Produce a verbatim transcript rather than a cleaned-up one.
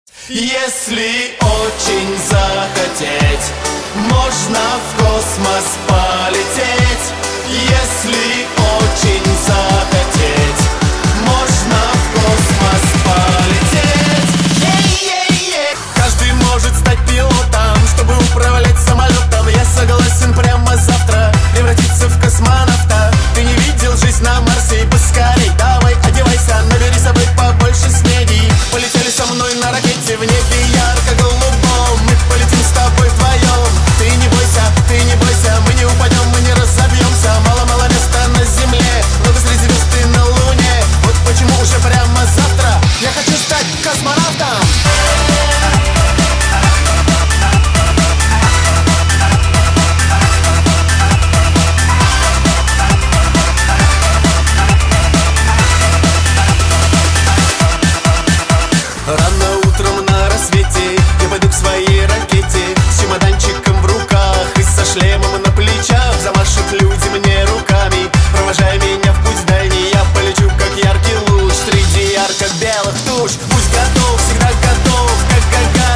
Если очень захотеть, можно в космос полететь. Если очень захотеть, можно в космос полететь. Е-е-е. Каждый может стать пилотом, чтобы управлять самолетом. Я согласен прямо завтра превратиться в космонавта. Ты не видел жизнь на Марсе? Поскорей давай одевайся, набери с собой побольше снеги. Полетели со мной на ракете в небе ярко-голубом. Мы полетим с тобой вдвоем. Ты не бойся, ты не бойся, мы не упадем, мы не разобьемся. Мало-мало места на земле, много среди звезд и на луне. Вот почему уже прямо завтра я хочу стать космонавтом. Рано утром на рассвете я пойду к своей ракете с чемоданчиком в руках и со шлемом на плечах. Замашут люди мне руками, провожая меня в путь дальний. Я полечу, как яркий луч среди ярко-белых туч. Будь готов, всегда готов, как Гагарин.